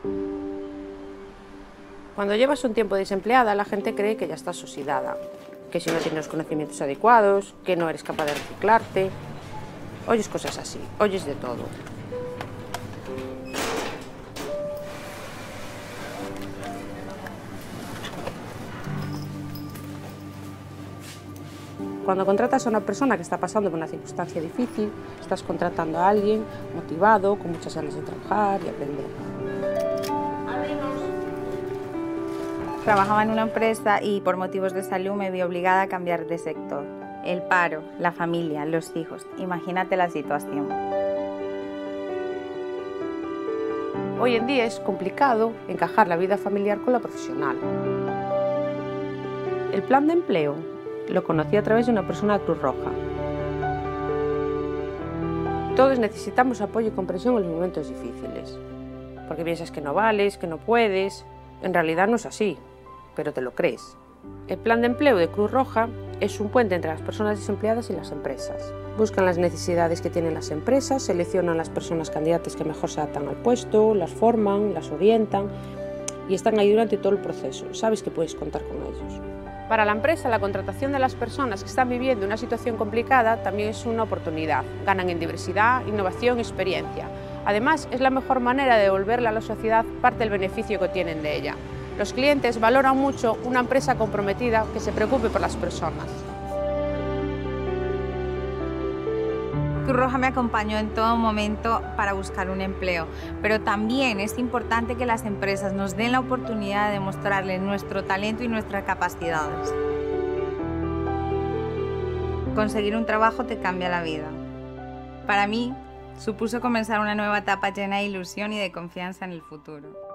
Cuando llevas un tiempo desempleada, la gente cree que ya estás oxidada, que si no tienes los conocimientos adecuados, que no eres capaz de reciclarte. Oyes cosas así, oyes de todo. Cuando contratas a una persona que está pasando por una circunstancia difícil, estás contratando a alguien motivado, con muchas ganas de trabajar y aprender. Trabajaba en una empresa y por motivos de salud me vi obligada a cambiar de sector. El paro, la familia, los hijos. Imagínate la situación. Hoy en día es complicado encajar la vida familiar con la profesional. El plan de empleo lo conocí a través de una persona de Cruz Roja. Todos necesitamos apoyo y comprensión en los momentos difíciles, porque piensas que no vales, que no puedes. En realidad no es así, pero te lo crees. El plan de empleo de Cruz Roja es un puente entre las personas desempleadas y las empresas. Buscan las necesidades que tienen las empresas, seleccionan las personas candidatas que mejor se adaptan al puesto, las forman, las orientan y están ahí durante todo el proceso. Sabes que puedes contar con ellos. Para la empresa, la contratación de las personas que están viviendo una situación complicada también es una oportunidad. Ganan en diversidad, innovación y experiencia. Además, es la mejor manera de devolverle a la sociedad parte del beneficio que tienen de ella. Los clientes valoran mucho una empresa comprometida que se preocupe por las personas. Cruz Roja me acompañó en todo momento para buscar un empleo, pero también es importante que las empresas nos den la oportunidad de mostrarles nuestro talento y nuestras capacidades. Conseguir un trabajo te cambia la vida. Para mí, supuso comenzar una nueva etapa llena de ilusión y de confianza en el futuro.